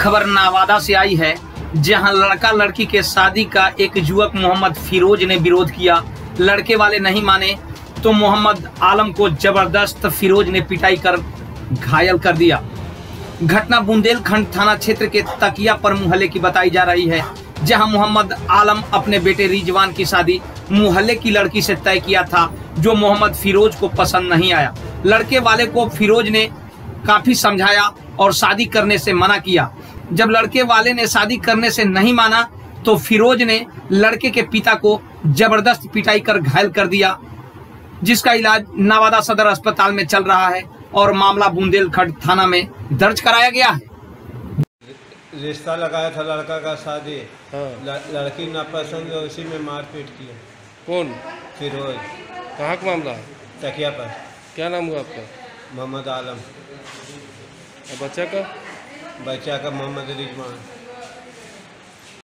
खबर नवादा से आई है, जहां लड़का लड़की के शादी का एक युवक मोहम्मद फिरोज ने विरोध किया। लड़के वाले नहीं माने तो मोहम्मद आलम को जबरदस्त फिरोज ने पिटाई कर घायल कर दिया। घटना बुंदेलखंड थाना क्षेत्र के तकियापर मोहल्ले की बताई जा रही है, जहां मोहम्मद आलम अपने बेटे रिजवान की शादी मोहल्ले की लड़की से तय किया था, जो मोहम्मद फिरोज को पसंद नहीं आया। लड़के वाले को फिरोज ने काफी समझाया और शादी करने से मना किया। जब लड़के वाले ने शादी करने से नहीं माना तो फिरोज ने लड़के के पिता को जबरदस्त पिटाई कर घायल कर दिया, जिसका इलाज नवादा सदर अस्पताल में चल रहा है और मामला बुंदेलखंड थाना में दर्ज कराया गया है। रिश्ता लगाया था लड़का का शादी, लड़की नापसंद है, उसी में मारपीट किया। कौन? फिरोज। कहाँ का मामला है? तकिया पर। क्या नाम हुआ आपका? मोहम्मद आलम। और बच्चा का? बच्चा का मोहम्मद रिजवान।